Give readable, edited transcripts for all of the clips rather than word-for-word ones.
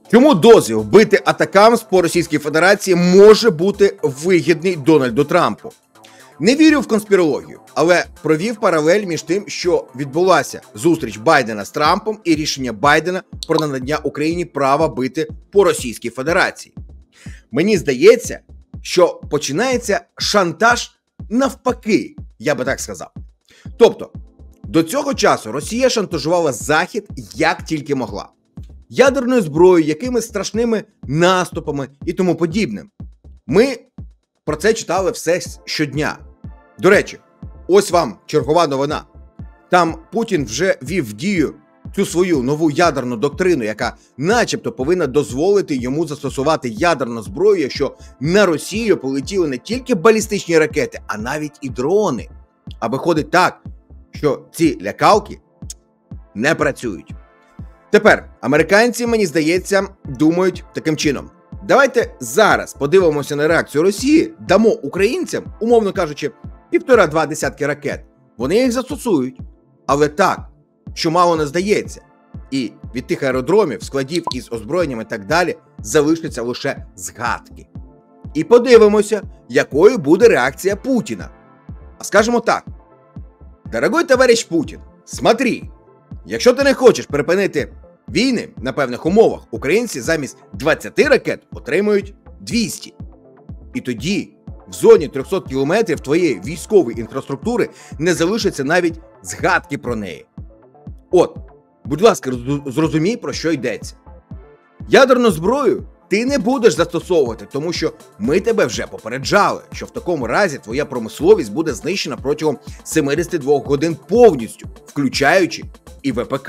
Чому дозвіл бити атакамс по Російській Федерації може бути вигідний Дональду Трампу? Не вірю в конспірологію, але провів паралель між тим, що відбулася зустріч Байдена з Трампом і рішення Байдена про надання Україні права бити по Російській Федерації. Мені здається, що починається шантаж навпаки, я би так сказав. Тобто, до цього часу Росія шантажувала Захід як тільки могла. Ядерною зброєю, якимись страшними наступами і тому подібним. Ми про це читали все щодня. До речі, ось вам чергова новина. Там Путін вже ввів в дію цю свою нову ядерну доктрину, яка начебто повинна дозволити йому застосувати ядерну зброю, якщо на Росію полетіли не тільки балістичні ракети, а навіть і дрони. А виходить так, що ці лякалки не працюють. Тепер американці, мені здається, думають таким чином. Давайте зараз подивимося на реакцію Росії, дамо українцям, умовно кажучи, 1,5-2 десятки ракет. Вони їх застосують, але так, що мало не здається. І від тих аеродромів, складів із озброєнням і так далі залишаться лише згадки. І подивимося, якою буде реакція Путіна. А скажемо так. Дорогой товариш Путін, смотри, якщо ти не хочеш припинити війни на певних умовах, українці замість 20 ракет отримують 200. І тоді в зоні 300 кілометрів твоєї військової інфраструктури не залишиться навіть згадки про неї. От, будь ласка, зрозумій, про що йдеться. Ядерну зброю ти не будеш застосовувати, тому що ми тебе вже попереджали, що в такому разі твоя промисловість буде знищена протягом 72 годин повністю, включаючи і ВПК.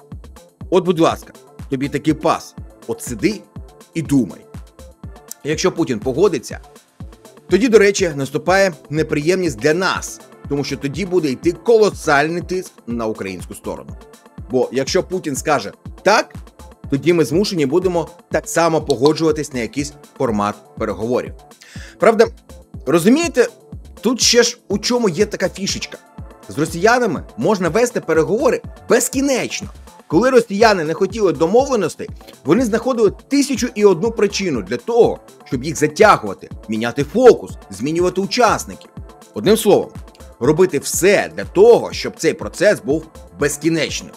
От, будь ласка, тобі такий пас. От сиди і думай. Якщо Путін погодиться, тоді, до речі, наступає неприємність для нас, тому що тоді буде йти колосальний тиск на українську сторону. Бо якщо Путін скаже «так», тоді ми змушені будемо так само погоджуватись на якийсь формат переговорів. Правда, розумієте, тут ще ж у чому є така фішечка. З росіянами можна вести переговори безкінечно. Коли росіяни не хотіли домовленостей, вони знаходили 1001 причину для того, щоб їх затягувати, міняти фокус, змінювати учасників. Одним словом, робити все для того, щоб цей процес був безкінечним.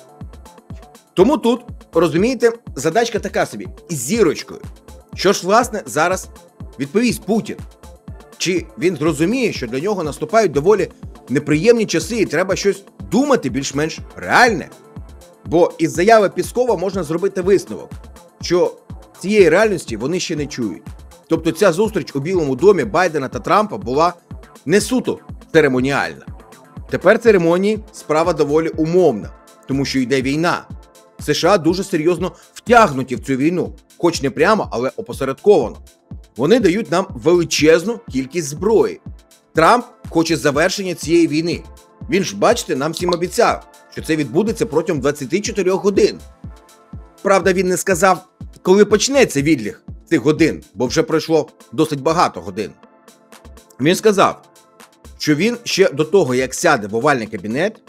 Тому тут, розумієте, задачка така собі, із зірочкою. Що ж, власне, зараз відповість Путін? Чи він зрозуміє, що для нього наступають доволі неприємні часи і треба щось думати більш-менш реальне? Бо із заяви Піскова можна зробити висновок, що цієї реальності вони ще не чують. Тобто ця зустріч у Білому домі Байдена та Трампа була не суто церемоніальна. Тепер церемонії справа доволі умовна, тому що йде війна. США дуже серйозно втягнуті в цю війну, хоч не прямо, але опосередковано. Вони дають нам величезну кількість зброї. Трамп хоче завершення цієї війни. Він ж, бачите, нам всім обіцяв, що це відбудеться протягом 24 годин. Правда, він не сказав, коли почнеться відліг цих годин, бо вже пройшло досить багато годин. Він сказав, що він ще до того, як сяде в овальний кабінет,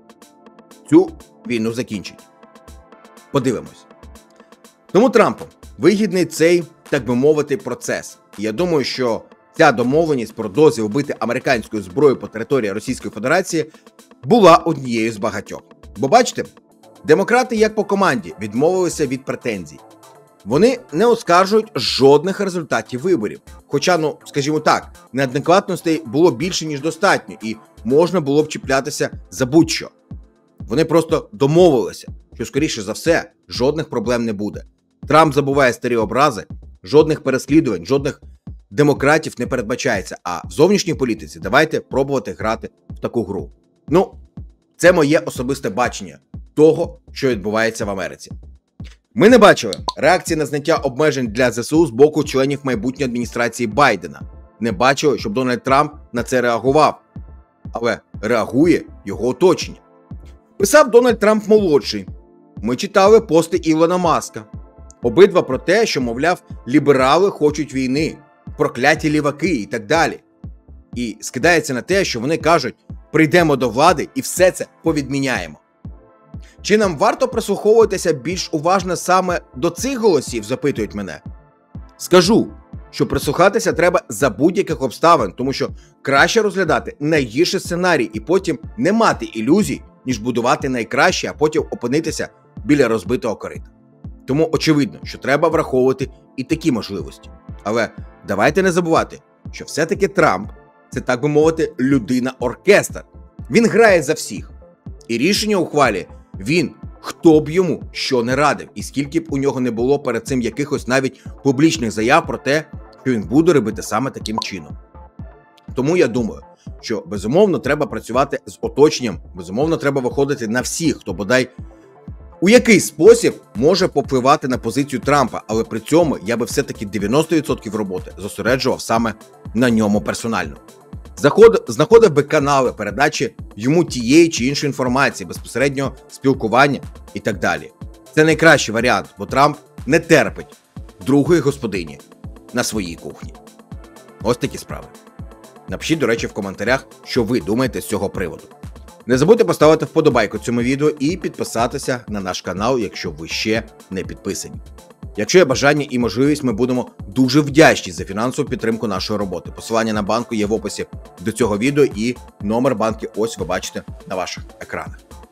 цю війну закінчить. Подивимось. Тому Трампу вигідний цей, так би мовити, процес. І я думаю, що ця домовленість про дозвіл бити американською зброєю по території Російської Федерації була однією з багатьох. Бо бачите, демократи як по команді відмовилися від претензій. Вони не оскаржують жодних результатів виборів. Хоча, скажімо так, неадекватностей було більше, ніж достатньо, і можна було б чіплятися за будь-що. Вони просто домовилися, що, скоріше за все, жодних проблем не буде. Трамп забуває старі образи, жодних переслідувань, жодних демократів не передбачається, а в зовнішній політиці давайте пробувати грати в таку гру. Це моє особисте бачення того, що відбувається в Америці. Ми не бачили реакції на зняття обмежень для ЗСУ з боку членів майбутньої адміністрації Байдена. Не бачили, щоб Дональд Трамп на це реагував. Але реагує його оточення. Писав Дональд Трамп молодший. Ми читали пости Ілона Маска. Обидва про те, що, мовляв, ліберали хочуть війни, прокляті ліваки і так далі. І скидається на те, що вони кажуть, прийдемо до влади і все це повідміняємо. Чи нам варто прислуховуватися більш уважно саме до цих голосів, запитують мене? Скажу, що прислухатися треба за будь-яких обставин, тому що краще розглядати найгірший сценарій і потім не мати ілюзій, ніж будувати найкраще, а потім опинитися біля розбитого корита. Тому очевидно, що треба враховувати і такі можливості. Але давайте не забувати, що все-таки Трамп – це, так би мовити, людина-оркестр. Він грає за всіх. І рішення ухвалює він, хто б йому що не радив, і скільки б у нього не було перед цим якихось навіть публічних заяв про те, що він буде робити саме таким чином. Тому я думаю, що безумовно треба працювати з оточенням, безумовно треба виходити на всіх, хто бодай у якийсь спосіб може попливати на позицію Трампа, але при цьому я би все-таки 90% роботи зосереджував саме на ньому персонально. Знаходив би канали передачі йому тієї чи іншої інформації, безпосереднього спілкування і так далі. Це найкращий варіант, бо Трамп не терпить другої господині на своїй кухні. Ось такі справи. Напишіть, до речі, в коментарях, що ви думаєте з цього приводу. Не забудьте поставити вподобайку цьому відео і підписатися на наш канал, якщо ви ще не підписані. Якщо є бажання і можливість, ми будемо дуже вдячні за фінансову підтримку нашої роботи. Посилання на банку є в описі до цього відео і номер банки ось ви бачите на ваших екранах.